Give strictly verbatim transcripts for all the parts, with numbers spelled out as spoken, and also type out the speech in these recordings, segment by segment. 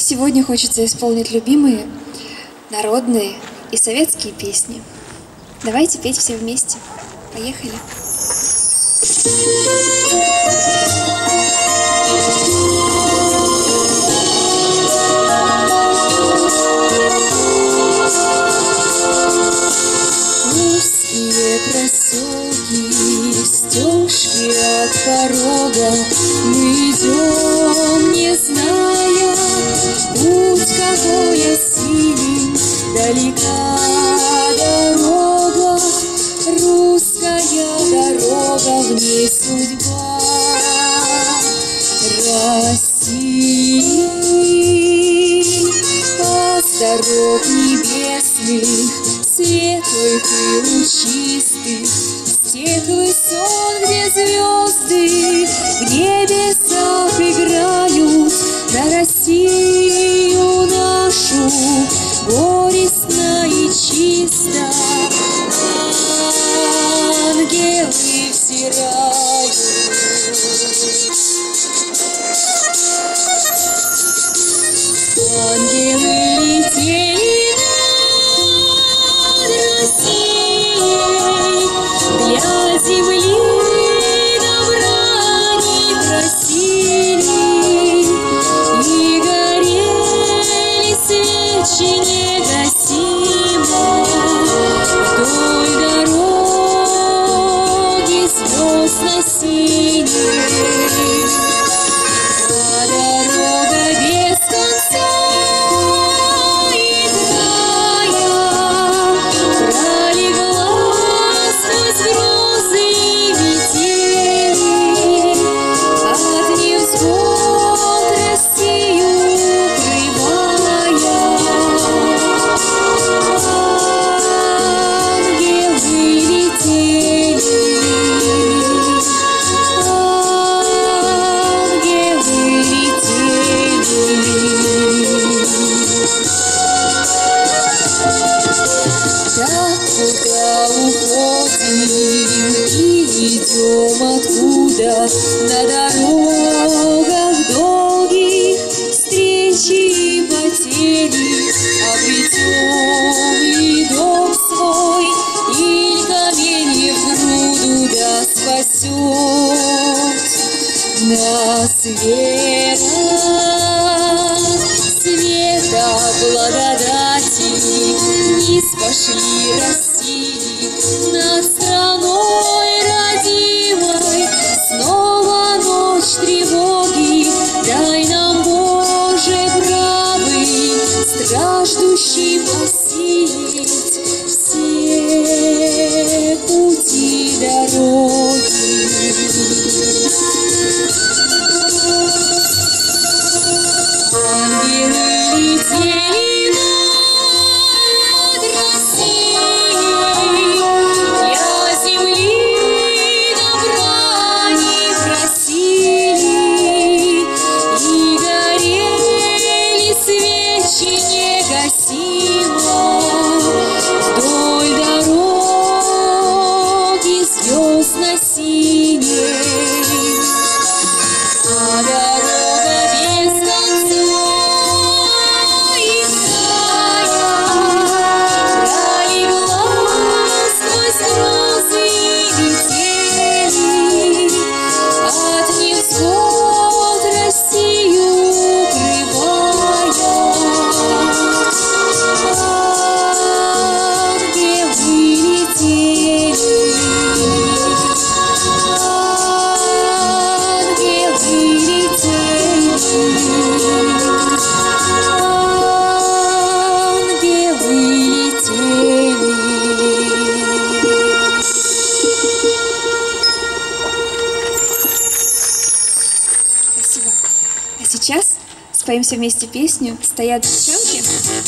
Сегодня хочется исполнить любимые, народные и советские песни. Давайте петь все вместе. Поехали! Узкие проселки, стежки от порога, мы идем, не зная, путь какой осилим, далека дорога, русская дорога, в ней судьба России. С дорог небесных, светлых и лучистых, с тех высот, где звезды в небесах играют, на Россию нашу горестно и чисто ангелы взирают. Ангелы летели над Россией, для земли добра не просили, и горели свечи негасимо вдоль дороги звездно-синей. А дорога без конца откуда на дорогах долгих встречи и потери, обретем ли дом свой, или камень в груду да спасет нас вера, света благодати, низ пошли России над страной родимой. Снова ночь тревоги, дай нам, Боже правый, страждущим осилить все пути дороги. Ангелы летели над Россией, для земли добра не просили, и горели свечи негасимо вдоль дороги звездно-синей. А дорога без конца и края пролегла сквозь грозы и метели, от невзгод Россию укрывая. Ангелы летели, ангелы летели, ангелы летели. Спасибо. А сейчас споем все вместе песню «Стоят девчонки».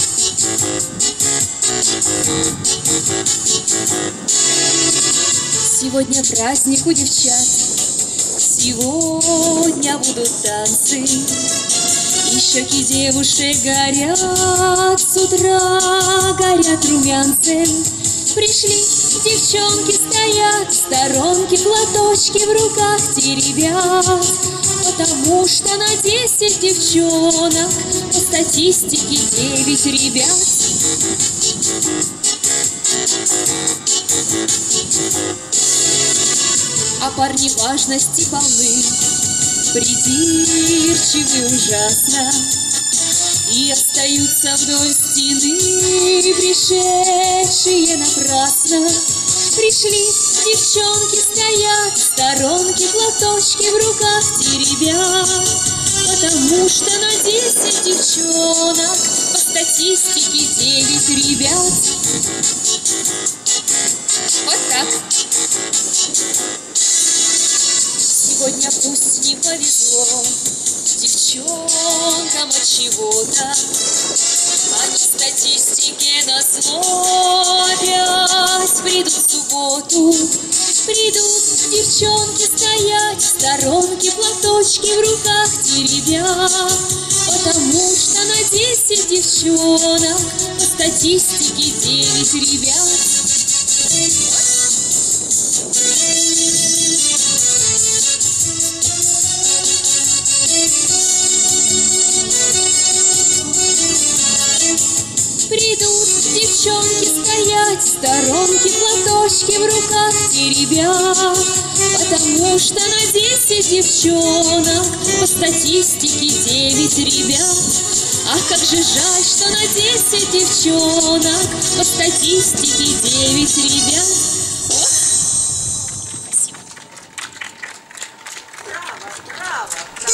Сегодня праздник у девчат, сегодня будут танцы, и щеки девушек горят с утра горят румянцем. Пришли девчонки, стоят в сторонке, платочки в руках теребят. Потому что на десять девчонок по статистике девять ребят. А парни важности полны, придирчивы ужасно, и остаются вдоль стены, пришедшие напрасно. Пришли девчонки, стоят в сторонке, платочки в руках теребят. Потому что на десять девчонок по статистике девять ребят. Вот так. Сегодня пусть не повезло девчонкам от чего-то, они статистике назло опять придут в субботу. Придут девчонки стоять в сторонке, платочки в руках теребят. Потому что на десять девчонок по статистике девять ребят. Придут девчонки стоять в сторонке, платочки в руках теребят. Потому что на десять девчонок по статистике девять ребят. Ах, как же жаль, что на десять девчонок по статистике девять ребят. Ох. Спасибо. Браво, браво,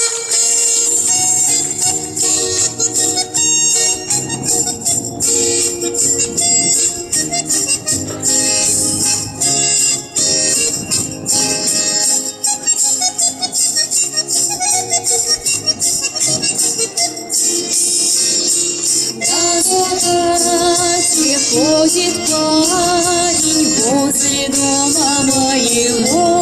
Ходит парень возле дома моего,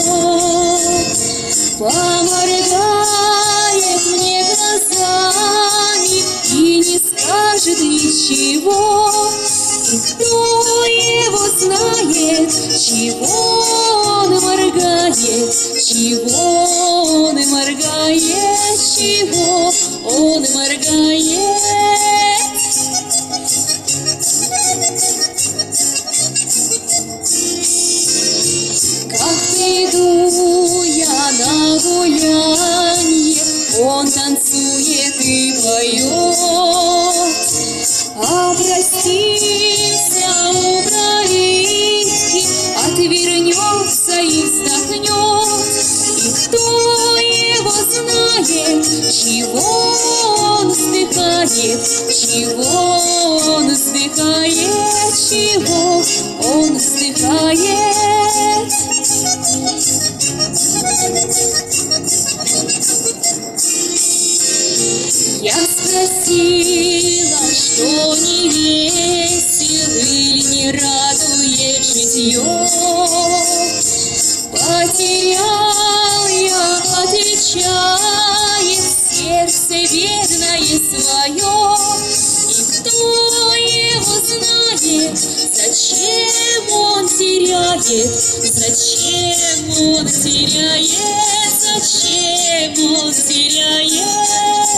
поморгает мне глазами и не скажет ничего. И кто его знает, чего он моргает, чего он моргает, чего он моргает. Как приду я на гулянье, он танцует и поет. Обратился у калитки, отвернется и вздохнет. И кто его знает, чего он вздыхает, чего он вздыхает, чего он вздыхает. Я спросила, что не весел или не радует житье. Потерял я, отвечает, сердце бедное свое. И кто его знает, зачем он теряет, зачем он теряет, зачем он теряет.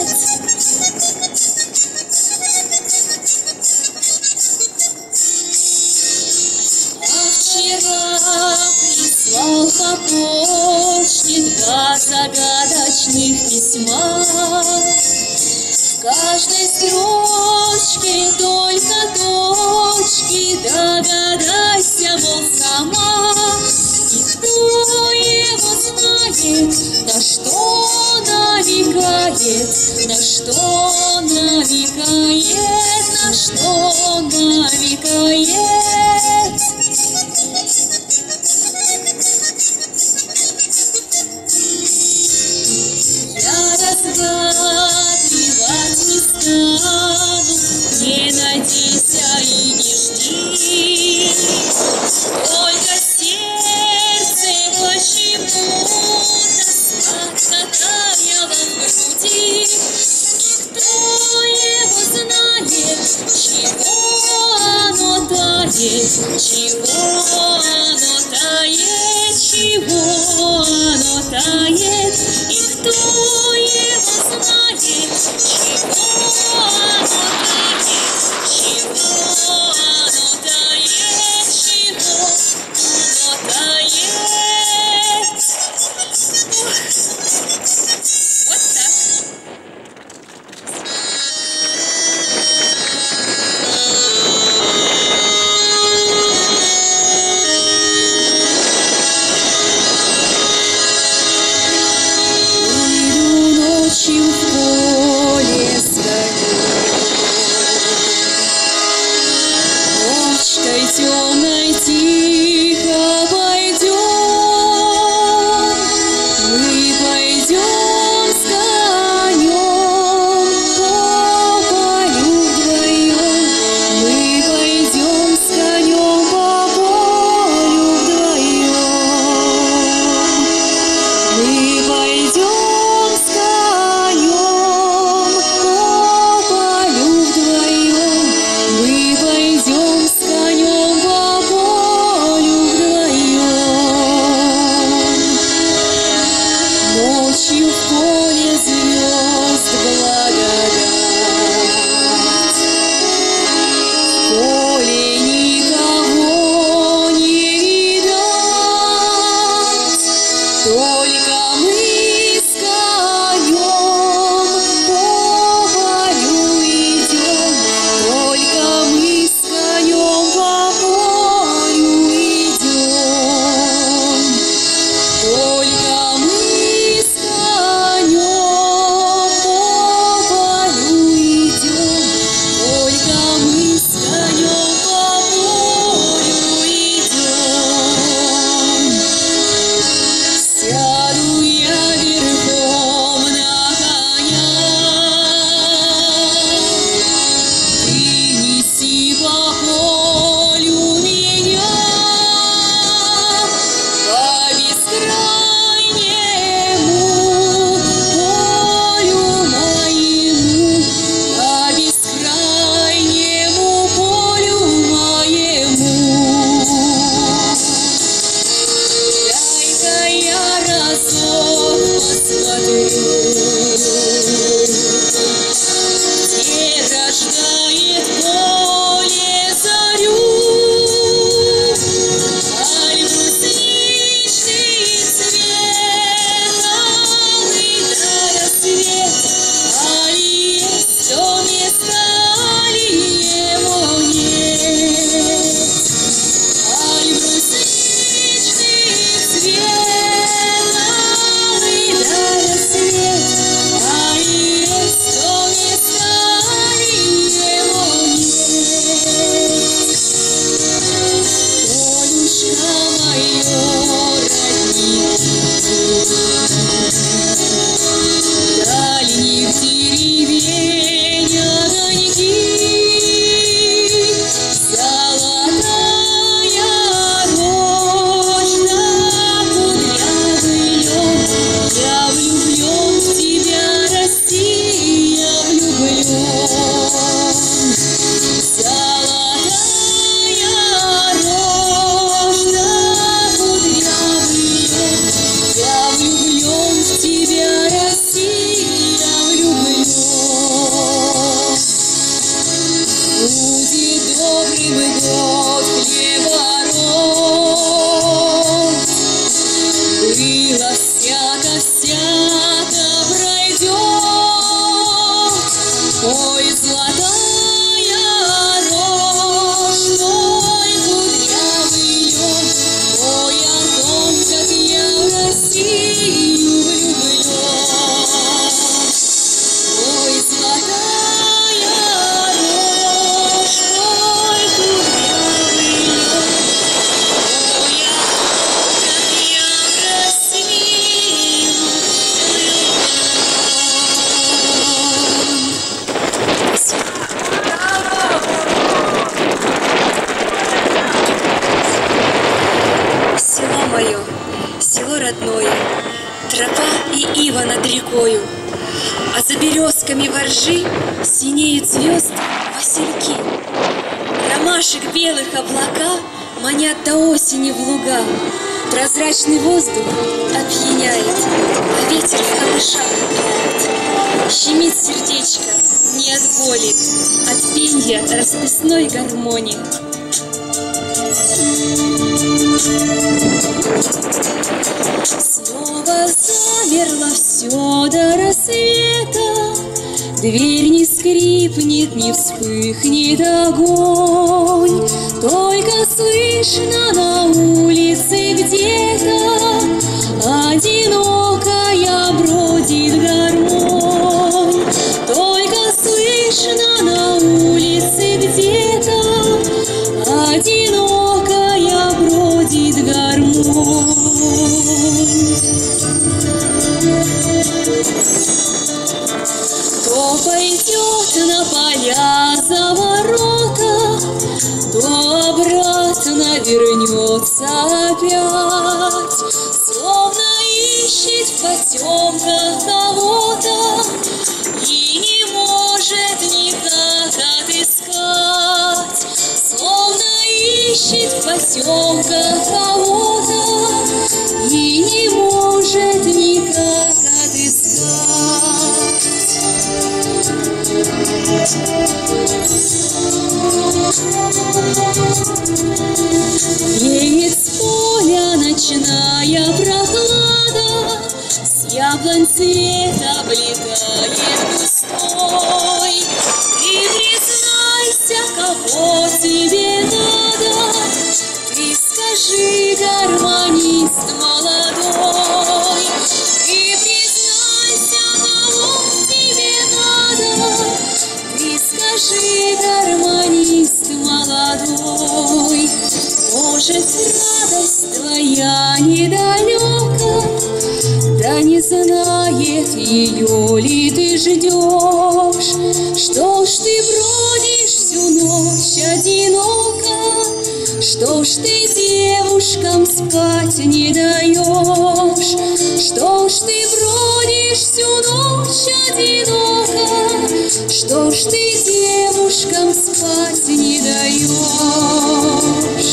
А вчера прислал по почте два загадочных письма. В каждой строчке только точки, догадайся, мол, сама. И кто его знает, на что намекает, на что намекает, на что намекает. Я разгадывать не стану, не надейся и не жди. Только сердце почему-то сладко таяло в груди. И кто его знает, чего оно тает, чего оно тает, чего оно тает, и кто его знает, чего оно тает, чего оно тает, чего оно тает. Вот так. Ночью в поле сгорю, ночкой темной тихо пойдем, мы пойдем с конем по полю вдвоем, мы пойдем с конем по полю вдвоем, мы пойдем. Ночью в поле звезд благодать, в поле никого не видать, только мы с конем по полю идем, только мы с конем по полю идем, только мы. родное, тропа и ива над рекою, а за березками воржи синеют звезд васильки. Роман ромашек белых облака манят до осени в луга. Прозрачный воздух опьяняет, а ветер в камышах играет. Щемит сердечко не от боли, от пенья расписной гармонии. Снова замерло все до рассвета, дверь не скрипнет, не вспыхнет огонь, только слышно на улице где-то одинокая бродит гармонь. Только слышно на улице где-то одинокая бродит гармонь. То пойдет на поля за ворота, то обратно вернется опять, словно ищет в потемках кого-то и не может никак отыскать, словно ищет в потемках кого-то и не может никак отыскать. Веет с поля ночная прохлада, с яблонь цвет облетает густой. Ты признайся, кого тебе надо, ты скажи, гармонист молодой. Ты признайся, кого тебе надо, ты скажи, гармонист молодой. Может, радость твоя недалека, да не знает ее ли ты ждешь. Что ж ты бродишь всю ночь одиноко, что ж ты девушкам спать не даешь. Что ж ты бродишь всю ночь одиноко, что ж ты девушкам спать не даешь.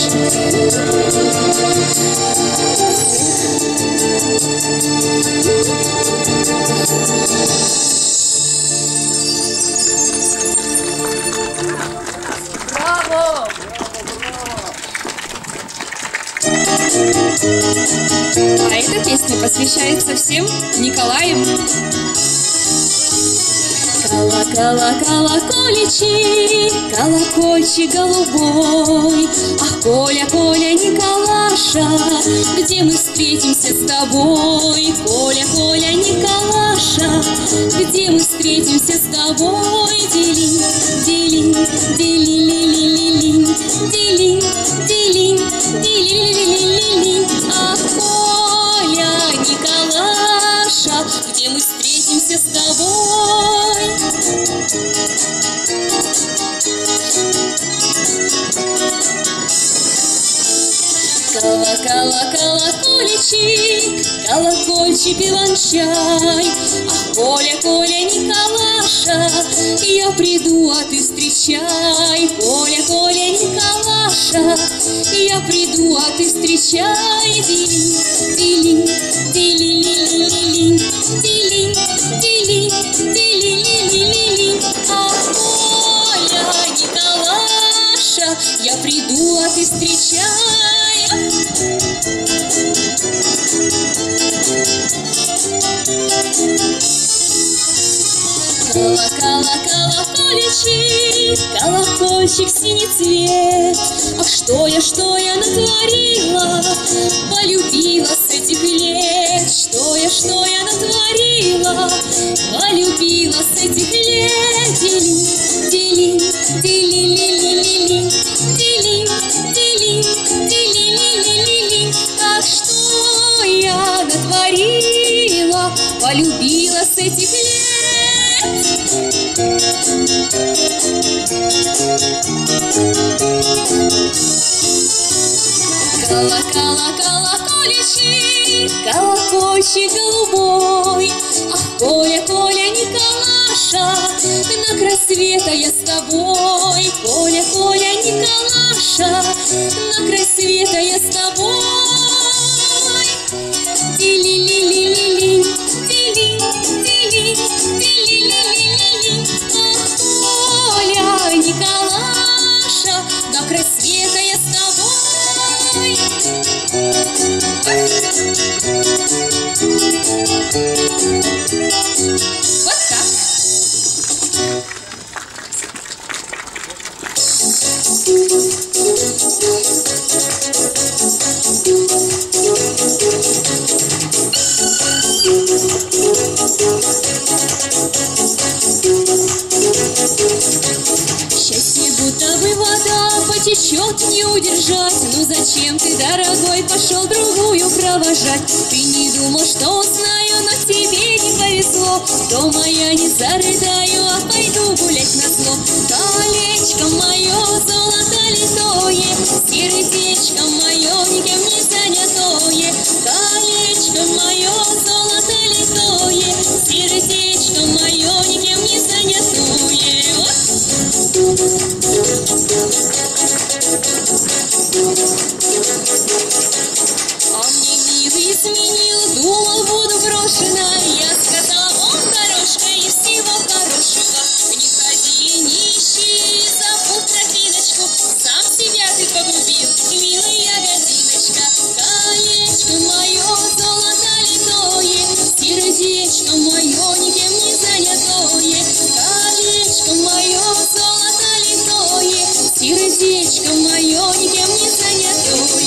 Браво! А эта песня посвящается всем Николаям. Кола-кола, колокольчик, колокольчик голубой. Ах, Коля, Коля, Николаша, где мы встретимся с тобой? Коля, Коля, Николаша, где мы встретимся с тобой? Дели, дели, дели, ли, ли, ли, ли, дели, дели, дели, ли, ли, ли, ли. Ах, Коля, Николаша, где мы встретимся с тобой? Кола-кола, колокольчик, колокольчик иван-чай. Ах, Коля, Коля, Николаша, я приду, а ты встречай. Коля, Коля, Николаша, я приду, а ты встречай. Дели, дели, дели, ли, ли, ли, дели, дели, дели, ли, ли, ли. Ах, Коля, Николаша, я приду, а ты встречай. Кола-кола, колокольчик, колокольчик синий цвет. Ах, что я, что я натворила, полюбила с этих лет. Что я, что я натворила, полюбила с этих лет. Дели, дели, дели, ли, ли, ли, ли, дели, дели, дели, ли, ли, ли, ли. Ах, что я натворила, полюбила с этих лет. Кола-кола, колокольчик, колокольчик голубой. Ах, Коля, Коля, Николаша, на край света я с тобой. Коля, Коля, Николаша, на край света я с тобой. Ти-ли-ли-ли-ли-ли, ти-ли, ти-ли, ти-ли-ли-ли-ли-ли. Ах, Оля, Николаша, на край света я с тобой. Вот так. Счастье будто бы вода потечет, не удержать. Ну зачем ты, дорогой, пошел другую провожать? Ты не думал, что узнаю, но тебе не повезло. Дома я не зарыдаю, а пойду гулять на зло. Колечко мое золото литое, сердечко мое никем не занятое. Колечко мое золото литое, сердечко мое никем не занятое. А мне милый изменил, думал, буду брошена. Я сказала, он дорожка и всего хорошего. Не ходи, не ищи, забыл тропиночку. Сам себя ты погубил, милая годиночка. Колечко мое золото литое, сердечко мое никем не занятое. Колечко мое золото литое, сердечко мое никем не занятое.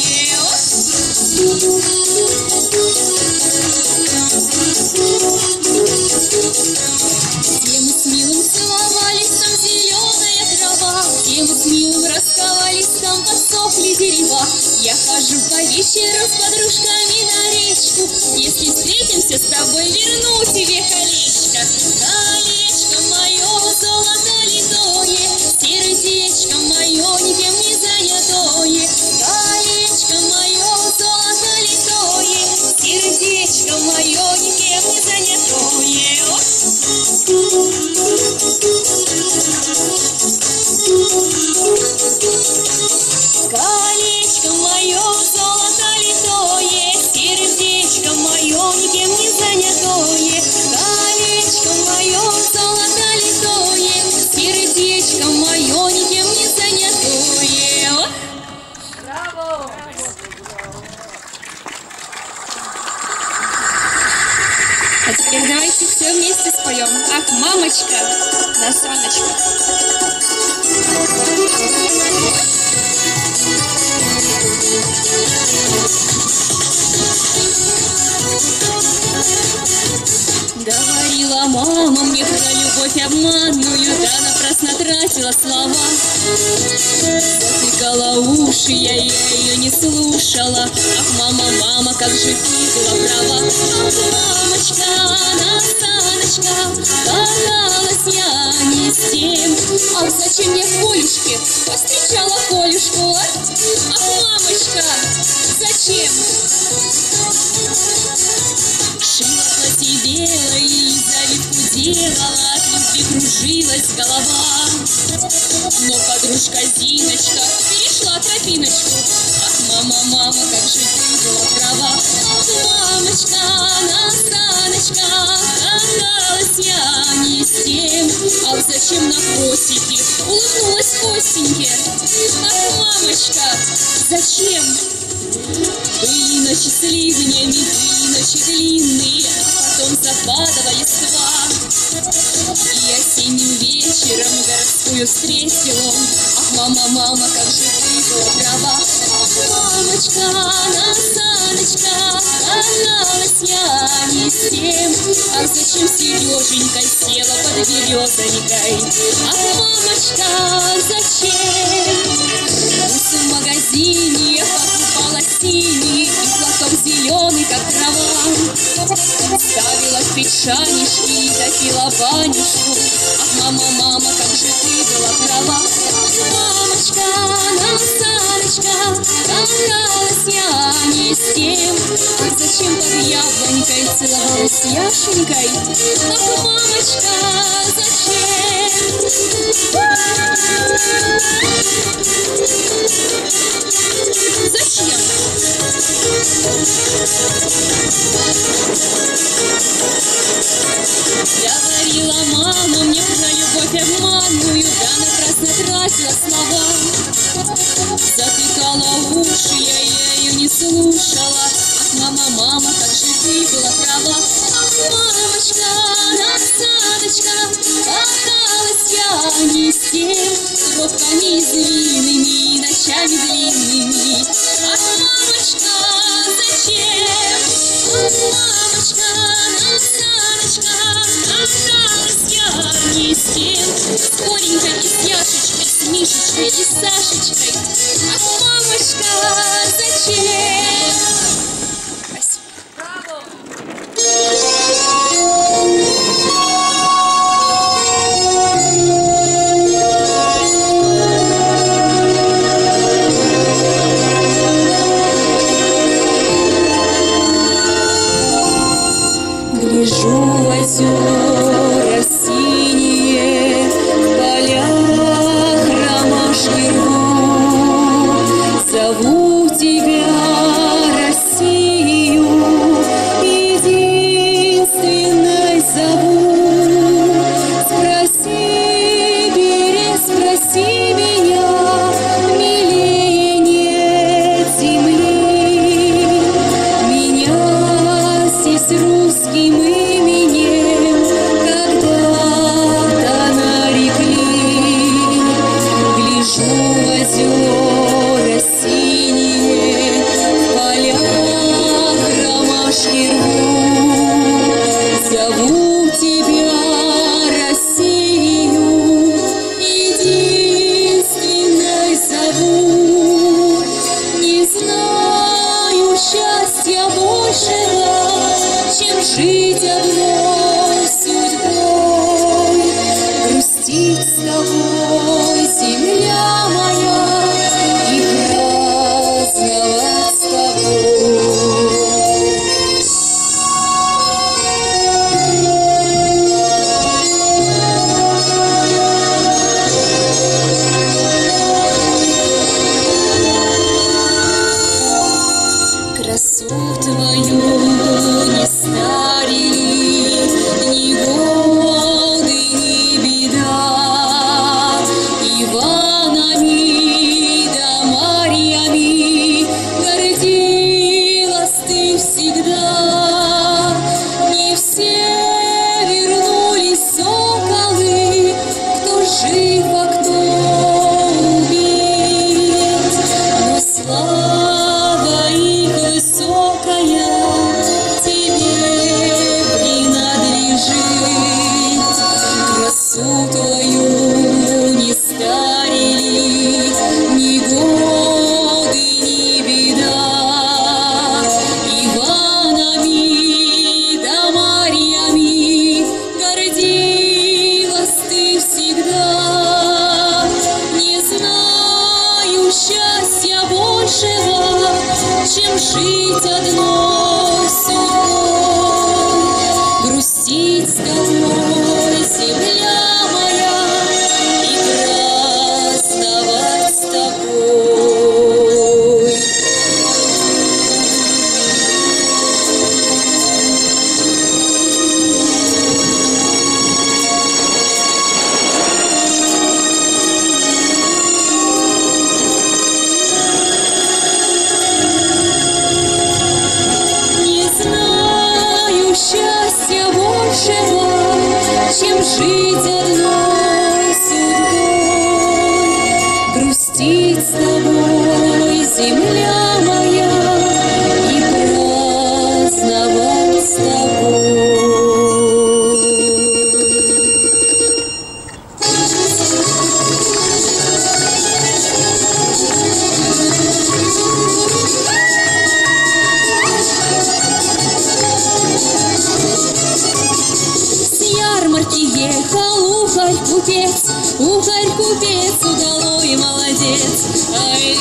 Все мы с милым целовались, там зеленая трава, все мы с милым расставались, там подсохли дерева. Я хожу по вечерам с подружками на речку, если встретимся с тобой, верну тебе колечко. Колечко мое золото литое, сердечко мое никем не занятое. Колечко мое золото литое, сердечко мое никем не занятое. Колечко мое золото литое, сердечко мое никем не занятое. Колечко мое золото литое, сердечко мое никем не занятое. Браво! А теперь давайте все вместе споем. Ах, мамочка, на сонечко. Говорила мама мне про любовь обманную, да напрасно тратила слова. Затыкала уши, я, я ее не слушала. Ах, мама, мама, как же ты была права. Ах, мамочка, на саночках каталась я не с тем. Ах, зачем я в полюшке повстречала Колюшку? Ах, мамочка, зачем? Шила платье белое и завитку делала, от любви кружилась голова. Но подружка Зиночка перешла тропиночку. Ах, мама, мама, как же ты была права. Ах, мамочка, на саночках каталась я не с тем. Ах, зачем на просеке улыбнулась Костеньке? Ах, мамочка, зачем? Были ночи с ливнями, были ночи длинные, потом западала листва. И осенним вечером городскую встретил он. Ах, мама, мама, как же ты была права. Ах, мамочка, на саночках каталась я не с тем. Ах, зачем Сереженькой села под березонькой? Ах, мамочка, зачем? В магазине я покупала синий и платок зеленый, как трава. Ставила в печанишки и допила банюшку. Ах, мама, мама, как же ты была права. Ах, мамочка, на саночках каталась я не с тем. Ах, зачем под яблонькой целовалась с Яшенькой? Ах, мамочка, зачем? Затыкала уши, я ее не слушала. Мама, мама, как же ты была права. Ах, мамочка, насадочка, осталась я не с тем, тропками длинными, ночами длинными. Ах, мамочка, зачем? Ах, мамочка, насадочка, осталась я не с тем, с Коренькой и с Яшечкой, с Мишечкой и с Сашечкой. Ах, мамочка, зачем? Гляжу в озера синие, в полях ромашки рву. Зову тебя, Россию, единственной зову. Спроси, берег, спроси меня, милее нет земли. Меня здесь русским именем когда-то нарекли. Гляжу в озера синие, в полях ромашки рву. Зову тебя, Россию, единственной зову. Не знаю счастья большего, чем жить одной судьбой. Грустить с тобой, земля моя, и праздновать с тобой. Красу твою не старили ни годы, ни беда. Иванами да Марьями гордилась ты всегда. Не все вернулись соколы, кто жив, а кто убит. Но слава их высокая тебе принадлежит. Красу твою не старили ни годы, ни беда. Иванами да Марьями гордилась ты всегда. Не знаю счастья большего, чем жить одной судьбой. Грустить с тобой, земля моя, и праздновать с тобой. Не знаю счастья большего, чем жить одной судьбой. Грустить с тобой, земля моя, и праздновать с тобой. С ярмарки ехал ухарь-купец, ухарь-купец, удалой молодец. Ай!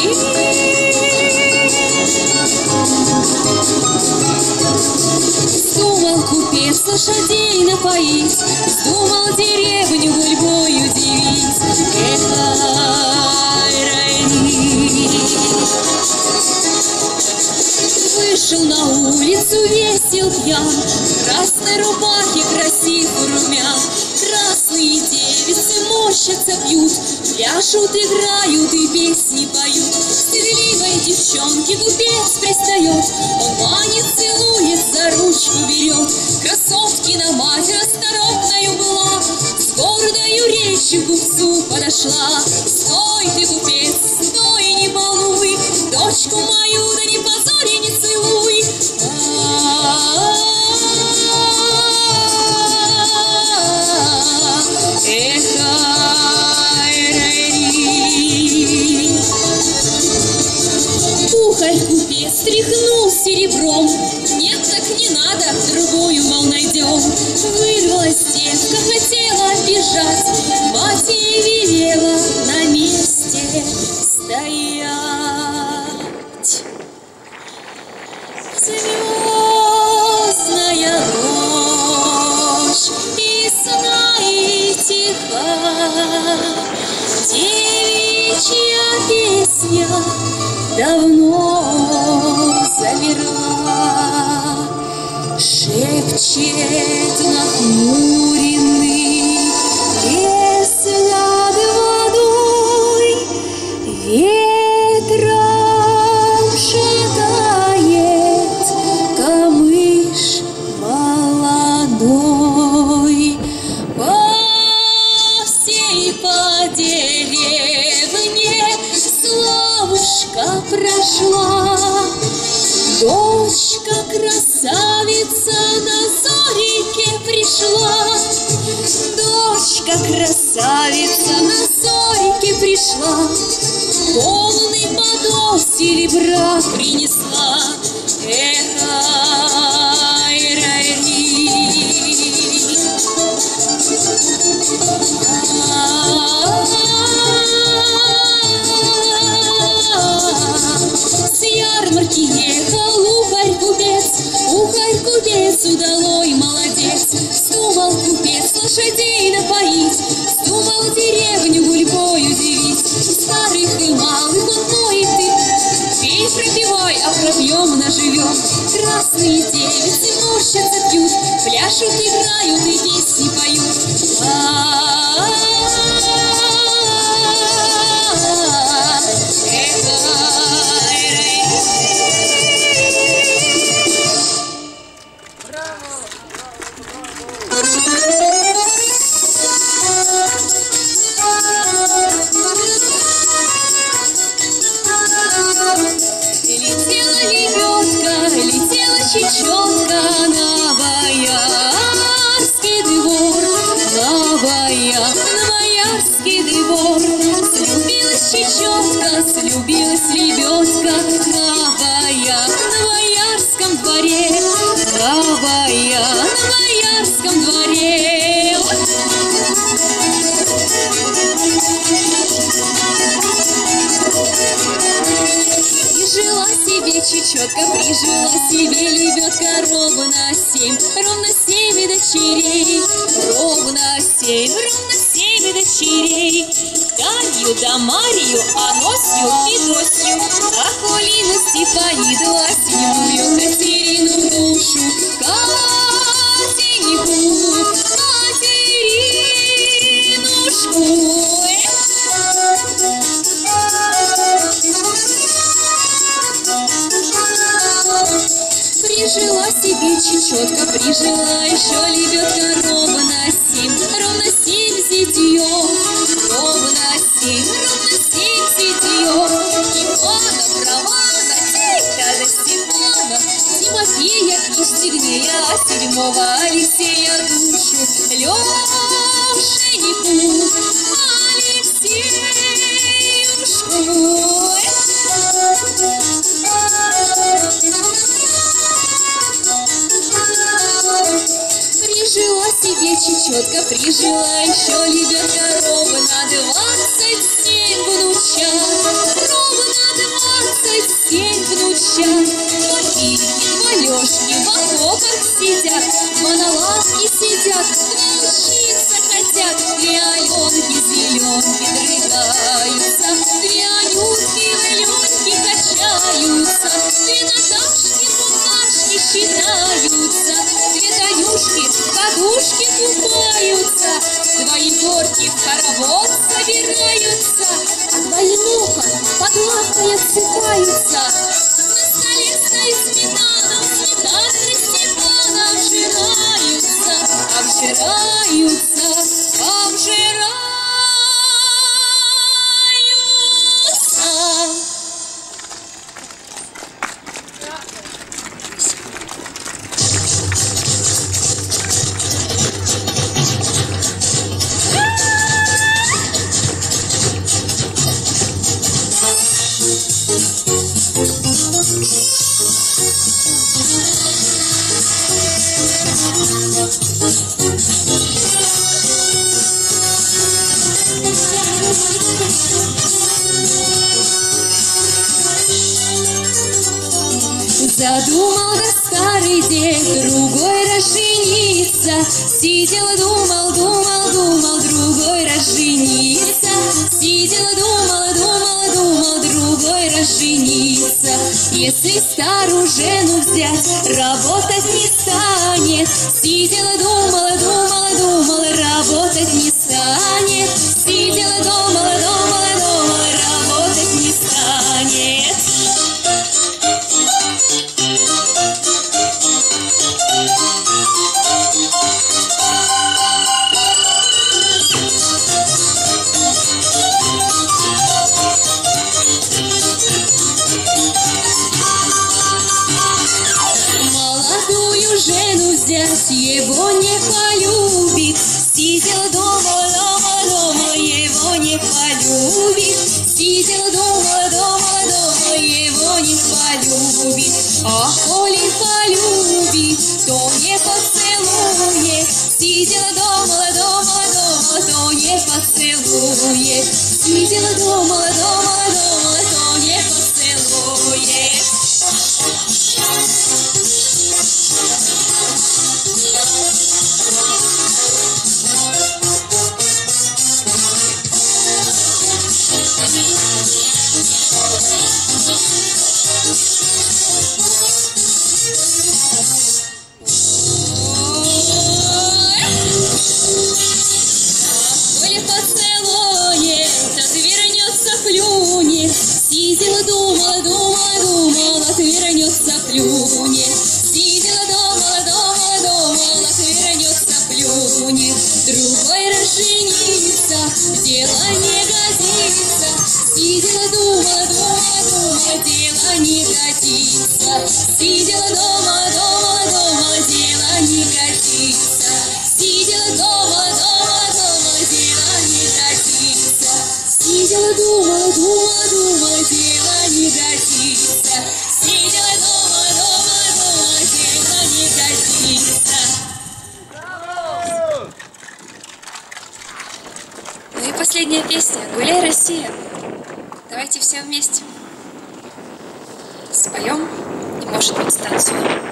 Вздумал купец лошадей напоить, вздумал деревню гульбой удивить. Эх, ай, райни. Вышел на улицу весел пьян, в красной рубахе красив румян. Красные девицы мощатся, пьют, пляшут, играют и песни поют. глухарь купец тряхнул серебром. Нет, так не надо, другую, мол, найдем. Вырвалась девка, хотела бежать, мать ей велела на месте стоять. Звездная ночь, ясна и тиха, девичья песня давно замерла. Шепчет нахмуренный лес над водой, ветром шатает камыш молодой. По всей по деревне Славушка прошла, дочка красавица на зорике пришла. Дочка красавица на зорике пришла, полный подол серебра принесла. Эх, ай, рай, ри. С ярмарки ехал ухарь-купец, ухарь-купец удалой молодец. Вздумал купец лошадей напоить, вздумал деревню гульбой удивить. Старых и малых он поет и пей, пропивай, а пропьем наживем. Красные девицы морщатся, пьют, пляшут, играют и песни поют. Летела лебедка, летела чечетка на боярский двор, на боя, на боярский двор. Слюбилась чечетка, слюбилась лебедка на боя, на боярском дворе, на боя, на боярском дворе. Прижила себе чечетка, прижила себе лебедка ровно семь, ровно семь дочерей, ровно семь, ровно семь дочерей. Дарью да Марию, Аносью и Досью, Акулину, Степаниду, а седьмую Катерину в душу. Катеринку, Катеринушку. Прижила себе чечетка, прижила еще лебедка ровно семь, ровно семь зятьев, ровно семь, ровно семь зятьев. Ивана, Романа, Тита да Степана, Тимофея и Сигнея, седьмого Алексея душу. Лешеньку, Алексеюшку. Прижила себе чечетка, прижила еще лебедка ровно двадцать семь внучат, ровно двадцать семь внучат. Два Кирки, два Лешки в окопах сидят, два на лавке сидят, два учиться хотят. Две Аленки, зеленки дрыгаются, две Анютки, Аленки качаются, две Наташки, Букашки считаются, две Танюшки, подушки купаются, два Егорки в хоровод собираются, а два Еноха под лавкой отсыпаются. На столе стоит сметана, сметана и Степана обжираются, обжираются, обжираются. Задумал да старый дед другой расжениться. Сидел, думал, думал, думал, другой расжениться. Сидел, думал, думал, думал, другой расжениться. Если старую жену взять, работать не станет. Сидела, думала, думала, думала, работать не станет. Сидела, думала, думала, думала, работать не станет. Жену взять его не полюбит. Сидел дома, дома, дома, его не полюбит. Сидел дома, дома, дома, его не полюбит. А коли полюбит, то не поцелует. Сидела дома, дома, дома, то не поцелует. Сидела дома, дома, дома, то не поцелует. Сидела, думала, думала, думала, отвернется, плюнет. Сидела, думала, думала, думала, отвернется, плюнет. Другой расжениться, дело не годится. Сидела, думала, думала, думала, дело не годится. Сидела, дома, дома, дома, дело не годится. Сидела, дома, дома, дома, дело не годится. Сидела, думала, думала, думала, дело не годится. Сидела дома, дома, дома, дело не годится. Браво! Ну и последняя песня «Гуляй, Россия». Давайте все вместе споем и, может быть, станцуем.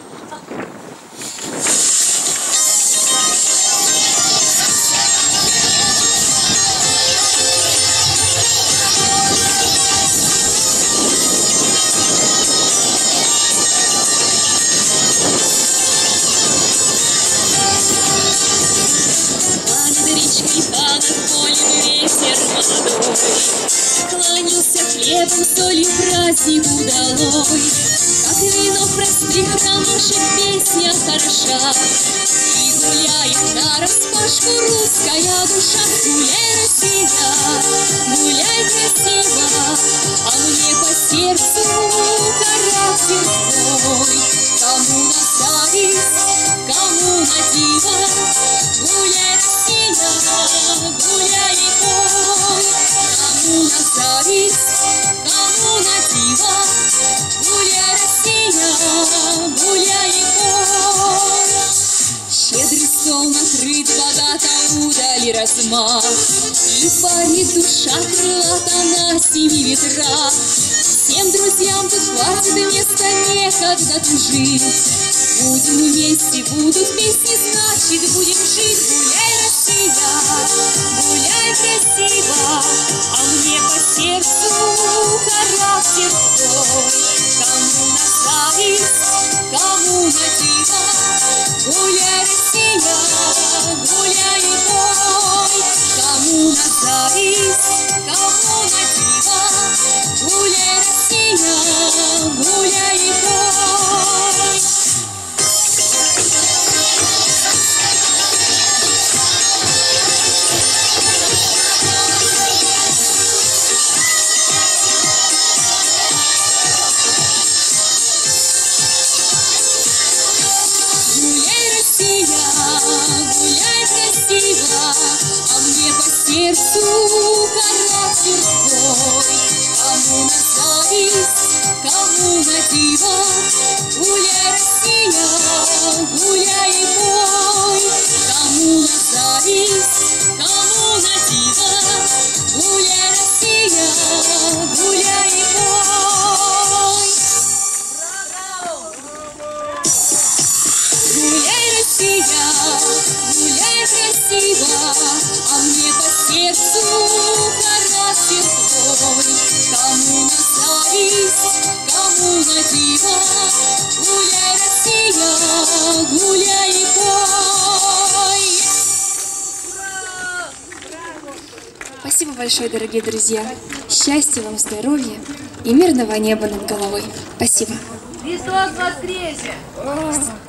Кланялся хлебом, солью праздник удалой. Как вино в простых ромашек песня хороша. И гуляет нараспашку русская душа. Гуляй, Россия, гуляй красиво, а мне по сердцу характер твой. Кому на зависть, кому на диво, гуляй, Россия, гуляй и пой. Кому на зависть, кому на диво, гуляй, Россия, гуляй и пой. Щедрый стол накрыт, богато удали размах, и парит душа крылата на семи ветрах. Всем друзьям тут хватит места, некогда тужить. Будем вместе, будут песни, значит будем жить. Гуляй, Россия, гуляй красиво, а мне по сердцу характер твой. Кому на зависть, кому на диво, гуляй, Россия, гуляй и пой. Кому на зависть, кому на диво, гуляй, Россия, гуляй и пой. Гуляй красиво, а мне по сердцу характер твой. Кому на зависть, кому на диво, гуляй, Россия, гуляй и пой. Кому на зависть, кому на диво, гуляй, Россия, гуляй и пой. Браво! счастлив твой. Кому на зависть, кому на диво, гуляй, Россия, гуляй и пой. Спасибо большое, дорогие друзья. Счастья вам, здоровья и мирного неба над головой. Спасибо. Христос воскресе!